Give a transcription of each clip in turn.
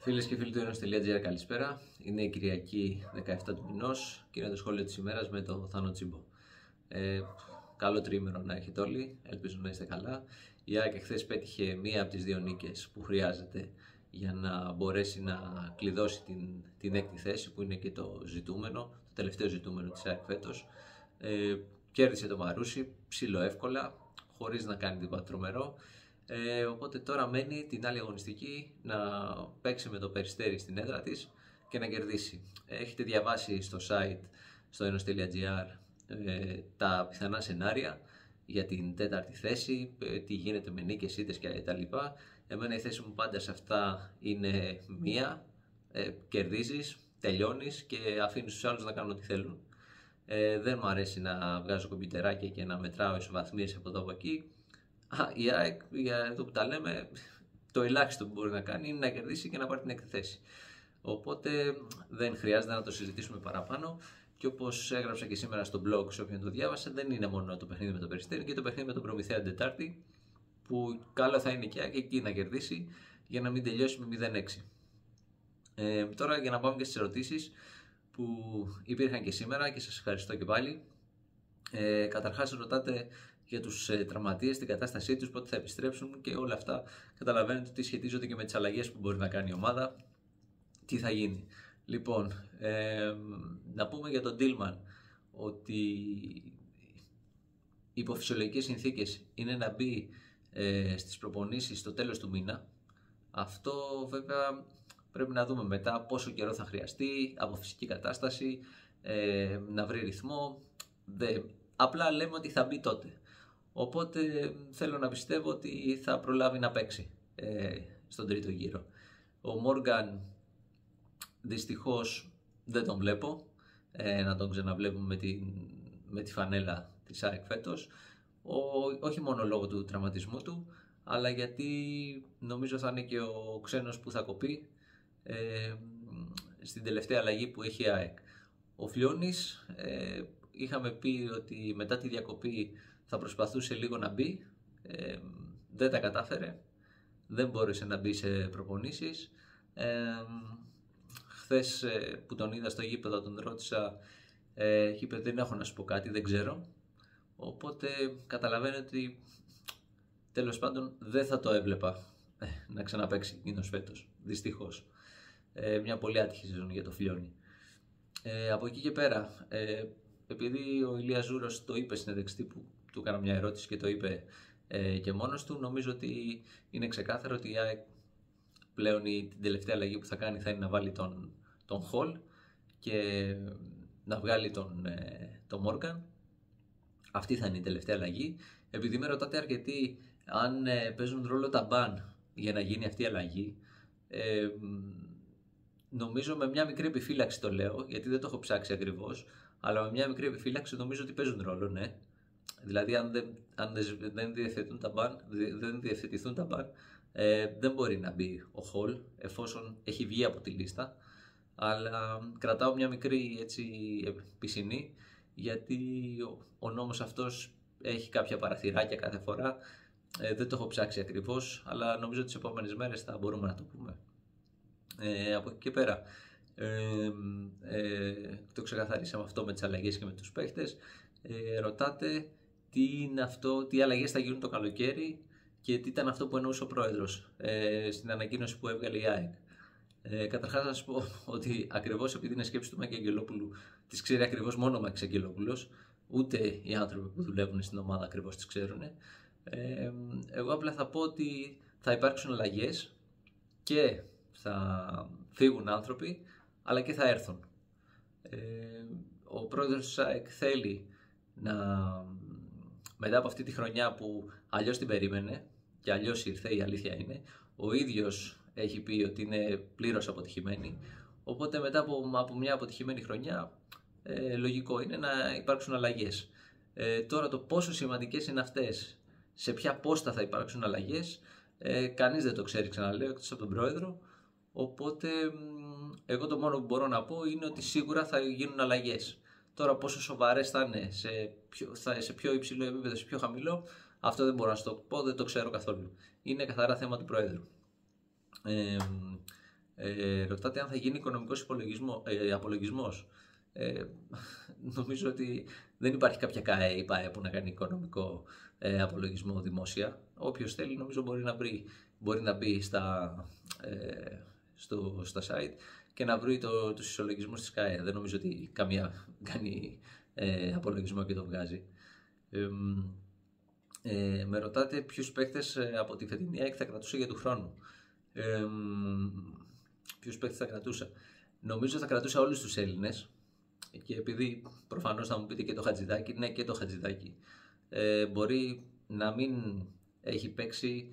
Φίλες και φίλοι του Enos.gr, καλησπέρα. Είναι η Κυριακή 17 του μηνός και είναι το σχόλιο της ημέρας με το Θάνο Τσίμπο. Καλό τρίμηνο να έχετε όλοι, ελπίζω να είστε καλά. Η ΑΕΚ χθες πέτυχε μία από τις δύο νίκες που χρειάζεται για να μπορέσει να κλειδώσει την έκτη θέση, που είναι και το ζητούμενο, το τελευταίο ζητούμενο της ΑΕΚ φέτος. Κέρδισε το Μαρούσι ψιλοεύκολα, χωρίς να κάνει τίποτα τρομερό. Οπότε τώρα μένει την άλλη αγωνιστική να παίξει με το Περιστέρι στην έδρα της και να κερδίσει. Έχετε διαβάσει στο site, στο Enos.gr, τα πιθανά σενάρια για την τέταρτη θέση, τι γίνεται με νίκες, ήττες και τα λοιπά. Εμένα η θέση μου πάντα σε αυτά είναι μία, κερδίζεις, τελειώνεις και αφήνεις τους άλλους να κάνουν ό,τι θέλουν. Δεν μου αρέσει να βγάζω κομπιουτεράκια και να μετράω ισοβαθμίες από εδώ από εκεί. Η ΑΕΚ, για αυτό που τα λέμε, το ελάχιστο που μπορεί να κάνει είναι να κερδίσει και να πάρει την έκτη θέση. Οπότε δεν χρειάζεται να το συζητήσουμε παραπάνω. Και όπως έγραψα και σήμερα στο blog, σε όποιον το διάβασε, δεν είναι μόνο το παιχνίδι με το Περιστέρι και το παιχνίδι με τον Προμηθέα την Τετάρτη, που καλό θα είναι και εκεί να κερδίσει για να μην τελειώσει με 0-6. Τώρα για να πάμε και στις ερωτήσεις που υπήρχαν και σήμερα και σας ευχαριστώ και πάλι. Καταρχάς ρωτάτε για τους τραυματίες, την κατάστασή τους, πότε θα επιστρέψουν και όλα αυτά. Καταλαβαίνετε ότι σχετίζονται και με τις αλλαγές που μπορεί να κάνει η ομάδα. Τι θα γίνει. Λοιπόν, να πούμε για τον Τίλμαν ότι υπό φυσιολογικές συνθήκες είναι να μπει στις προπονήσεις στο τέλος του μήνα. Αυτό βέβαια πρέπει να δούμε μετά πόσο καιρό θα χρειαστεί από φυσική κατάσταση, να βρει ρυθμό. Απλά λέμε ότι θα μπει τότε. Οπότε θέλω να πιστεύω ότι θα προλάβει να παίξει στον τρίτο γύρο. Ο Μόργαν δυστυχώς δεν τον βλέπω να τον ξαναβλέπουμε με τη φανέλα της ΑΕΚ φέτος. Όχι μόνο λόγω του τραυματισμού του, αλλά γιατί νομίζω θα είναι και ο ξένος που θα κοπεί στην τελευταία αλλαγή που έχει η ΑΕΚ. Ο Φλιώνης, είχαμε πει ότι μετά τη διακοπή θα προσπαθούσε λίγο να μπει, δεν τα κατάφερε, δεν μπόρεσε να μπει σε προπονήσεις. Χθες που τον είδα στο γήπεδο τον ρώτησα, είπε δεν έχω να σου πω κάτι, δεν ξέρω. Οπότε καταλαβαίνω ότι τέλος πάντων δεν θα το έβλεπα να ξαναπαίξει εκείνος φέτος, δυστυχώς. Μια πολύ άτυχη σεζόν για το Φλιώνη. Από εκεί και πέρα, επειδή ο Ηλίας Ζούρος το είπε συνέντευξη που του έκανα μια ερώτηση και το είπε και μόνος του, νομίζω ότι είναι ξεκάθαρο ότι η ΑΕΚ πλέον την τελευταία αλλαγή που θα κάνει θα είναι να βάλει τον Χολ και να βγάλει τον Μόργαν. Αυτή θα είναι η τελευταία αλλαγή. Επειδή με ρωτάτε αρκετοί αν παίζουν ρόλο τα μπαν για να γίνει αυτή η αλλαγή, νομίζω με μια μικρή επιφύλαξη το λέω, γιατί δεν το έχω ψάξει ακριβώς, αλλά με μια μικρή επιφύλαξη νομίζω ότι παίζουν ρόλο, ναι. Δηλαδή αν δεν διευθετηθούν τα μπαν, δεν μπορεί να μπει ο Χολ εφόσον έχει βγει από τη λίστα. Αλλά κρατάω μια μικρή πισινή, γιατί ο νόμος αυτός έχει κάποια παραθυράκια κάθε φορά. Δεν το έχω ψάξει ακριβώς, αλλά νομίζω ότι τις επόμενες μέρες θα μπορούμε να το πούμε. Από εκεί και πέρα το ξεκαθαρίσαμε αυτό με τις αλλαγές και με τους παίχτες. Ρωτάτε τι είναι αυτό, τι αλλαγές θα γίνουν το καλοκαίρι και τι ήταν αυτό που εννοούσε ο πρόεδρος στην ανακοίνωση που έβγαλε η ΑΕΚ. Καταρχάς να σας πω ότι ακριβώς επειδή είναι σκέψη του Μάκη Αγγελόπουλου, τις ξέρει ακριβώς μόνο ο Μάκης Αγγελόπουλος, ούτε οι άνθρωποι που δουλεύουν στην ομάδα ακριβώς τις ξέρουν. Εγώ απλά θα πω ότι θα υπάρξουν αλλαγές και θα φύγουν άνθρωποι, αλλά και θα έρθουν. Ο πρόεδρος της ΑΕΚ θέλει μετά από αυτή τη χρονιά που αλλιώς την περίμενε και αλλιώς ήρθε, η αλήθεια είναι, ο ίδιος έχει πει ότι είναι πλήρως αποτυχημένη, οπότε μετά από μια αποτυχημένη χρονιά λογικό είναι να υπάρξουν αλλαγές. Τώρα το πόσο σημαντικές είναι αυτές, σε ποια πόστα θα υπάρξουν αλλαγές, κανείς δεν το ξέρει, ξαναλέω, εκτός από τον πρόεδρο. Οπότε εγώ το μόνο που μπορώ να πω είναι ότι σίγουρα θα γίνουν αλλαγές. Τώρα πόσο σοβαρές θα είναι, σε πιο υψηλό επίπεδο, σε πιο χαμηλό, αυτό δεν μπορώ να σου το πω, δεν το ξέρω καθόλου. Είναι καθαρά θέμα του Προέδρου. Ρωτάτε αν θα γίνει οικονομικός απολογισμός. Νομίζω ότι δεν υπάρχει κάποια ΚΑΕ ή ΠΑΕ που να κάνει οικονομικό απολογισμό δημόσια. Όποιος θέλει νομίζω μπορεί να μπει στα site και να βρει τους ισολογισμούς της ΚΑΕ. Δεν νομίζω ότι καμία κάνει απολογισμό και το βγάζει. Με ρωτάτε ποιους παίκτες από τη φετινή ΑΕΚ θα κρατούσε για του χρόνου. Ποιους παίκτες θα κρατούσα? Νομίζω θα κρατούσα όλους τους Έλληνες, και επειδή προφανώς θα μου πείτε και το Χατζηδάκη, ναι, και το Χατζηδάκη. Μπορεί να μην έχει παίξει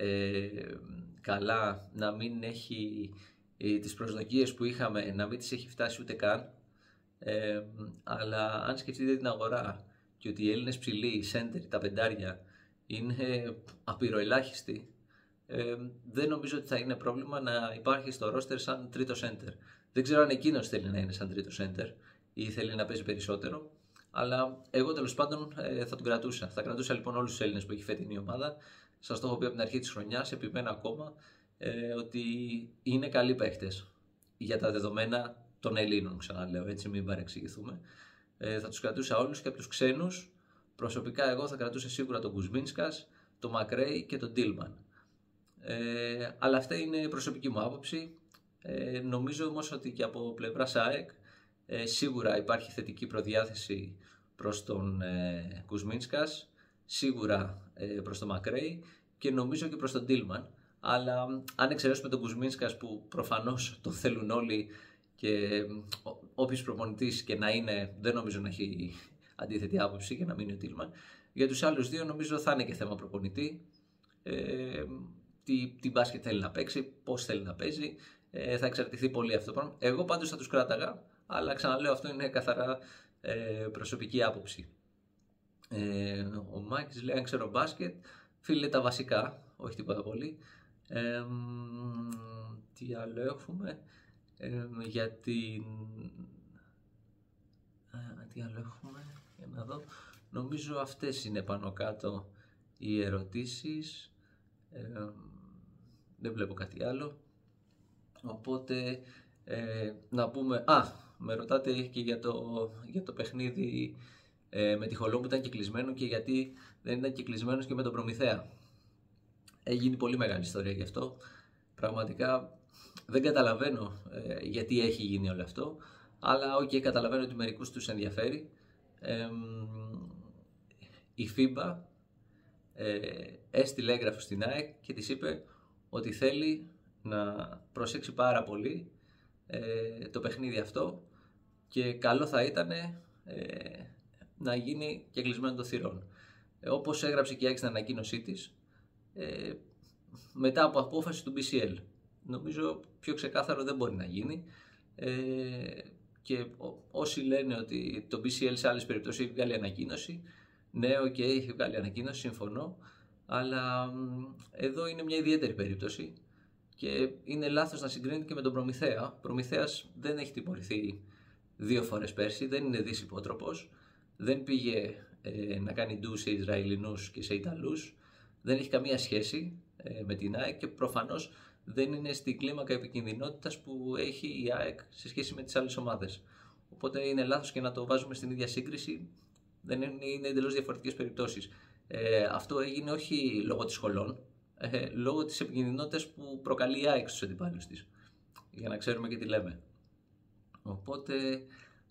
καλά, να μην έχει τις προσδοκίες που είχαμε, να μην τις έχει φτάσει ούτε καν, αλλά αν σκεφτείτε την αγορά και ότι οι Έλληνες ψηλοί, οι σέντερ, τα πεντάρια είναι απειροελάχιστοι, δεν νομίζω ότι θα είναι πρόβλημα να υπάρχει στο ρόστερ σαν τρίτο σέντερ. Δεν ξέρω αν εκείνος θέλει να είναι σαν τρίτο σέντερ ή θέλει να παίζει περισσότερο, αλλά εγώ τέλος πάντων θα τον κρατούσα. Θα κρατούσα λοιπόν όλους τους Έλληνες που έχει φετινή ομάδα. Σας το έχω πει από την αρχή της χρονιάς, επιμένω ακόμα ότι είναι καλοί παίχτες για τα δεδομένα των Ελλήνων, ξαναλέω, έτσι μην παρεξηγηθούμε. Θα τους κρατούσα όλους, και από τους ξένους προσωπικά εγώ θα κρατούσα σίγουρα τον Κουσμίνσκας, τον Μακρέι και τον Τίλμαν. Αλλά αυτή είναι η προσωπική μου άποψη. Νομίζω όμως ότι και από πλευράς ΑΕΚ σίγουρα υπάρχει θετική προδιάθεση προς τον Κουσμίνσκας, σίγουρα προς τον Μακρέι και νομίζω και προς τον Τίλμαν. Αλλά αν εξαιρέσουμε τον Κουσμίνσκας που προφανώς το θέλουν όλοι και όποιος προπονητής και να είναι, δεν νομίζω να έχει αντίθετη άποψη και να μείνει ο Τίλμαν. Για τους άλλους δύο νομίζω θα είναι και θέμα προπονητή. Τι μπάσκετ θέλει να παίξει, πώς θέλει να παίζει, θα εξαρτηθεί πολύ αυτό το πράγμα. Εγώ πάντως θα τους κράταγα, αλλά ξαναλέω, αυτό είναι καθαρά προσωπική άποψη. Ο Μάκης λέει αν ξέρω μπάσκετ, φίλε, τα βασικά, όχι τίποτα πολύ. Τι άλλο έχουμε? Τι άλλο έχουμε, για να δω. Νομίζω αυτές είναι πάνω κάτω οι ερωτήσεις. Δεν βλέπω κάτι άλλο. Οπότε να πούμε, με ρωτάτε και για το παιχνίδι με τη Χολό που ήταν κυκλισμένο και γιατί δεν ήταν κυκλισμένος και με τον Προμηθέα. Έγινε πολύ μεγάλη ιστορία γι' αυτό. Πραγματικά δεν καταλαβαίνω γιατί έχει γίνει όλο αυτό, αλλά καταλαβαίνω ότι μερικούς τους ενδιαφέρει. Η FIBA έστειλε έγγραφο στην ΑΕΚ και της είπε ότι θέλει να προσέξει πάρα πολύ το παιχνίδι αυτό και καλό θα ήταν να γίνει και κλεισμένο των θυρών. Όπως έγραψε και η ΑΕΚ στην ανακοίνωσή της, μετά από απόφαση του BCL. Νομίζω πιο ξεκάθαρο δεν μπορεί να γίνει. Και όσοι λένε ότι το BCL σε άλλες περιπτώσεις έχει βγάλει ανακοίνωση, ναι, έχει βγάλει ανακοίνωση, συμφωνώ, αλλά εδώ είναι μια ιδιαίτερη περίπτωση και είναι λάθος να συγκρίνεται και με τον Προμηθέα. Ο Προμηθέας δεν έχει τιμωρηθεί 2 φορές πέρσι, δεν είναι δυσυπότροπος, δεν πήγε να κάνει ντου σε Ισραηλινούς και σε Ιταλούς, δεν έχει καμία σχέση με την ΑΕΚ και προφανώς δεν είναι στην κλίμακα επικινδυνότητας που έχει η ΑΕΚ σε σχέση με τις άλλες ομάδες. Οπότε είναι λάθος και να το βάζουμε στην ίδια σύγκριση, δεν είναι εντελώς διαφορετικές περιπτώσεις. Αυτό έγινε όχι λόγω της Χολών, λόγω της επικινδυνότητας που προκαλεί η ΑΕΚ στους αντιπάλους της, για να ξέρουμε και τι λέμε. Οπότε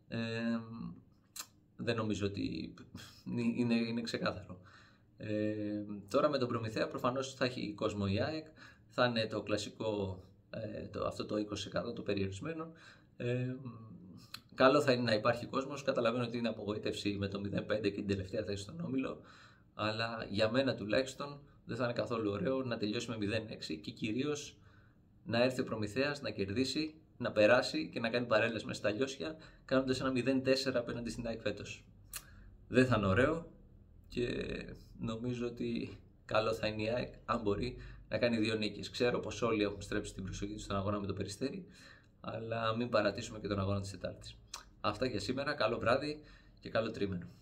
δεν νομίζω ότι είναι ξεκάθαρο. Τώρα με τον Προμηθέα προφανώς θα έχει κόσμο η ΑΕΚ, θα είναι το κλασικό, αυτό το 20% το περιορισμένο. Καλό θα είναι να υπάρχει κόσμος, καταλαβαίνω ότι είναι απογοήτευση με το 0-5 και την τελευταία θέση στον όμιλο, αλλά για μένα τουλάχιστον δεν θα είναι καθόλου ωραίο να τελειώσει με 0-6 και κυρίως να έρθει ο Προμηθέας να κερδίσει, να περάσει και να κάνει παρέλες μέσα στα λιώσια, κάνοντας ένα 0-4 απέναντι στην ΑΕΚ φέτος. Δεν θα είναι ωραίο και νομίζω ότι καλό θα είναι η ΑΕΚ αν μπορεί να κάνει 2 νίκες. Ξέρω πως όλοι έχουν στρέψει την προσοχή τους στον αγώνα με το Περιστέρι, αλλά μην παρατήσουμε και τον αγώνα της Τετάρτης. Αυτά για σήμερα, καλό βράδυ και καλό τρίμηνο.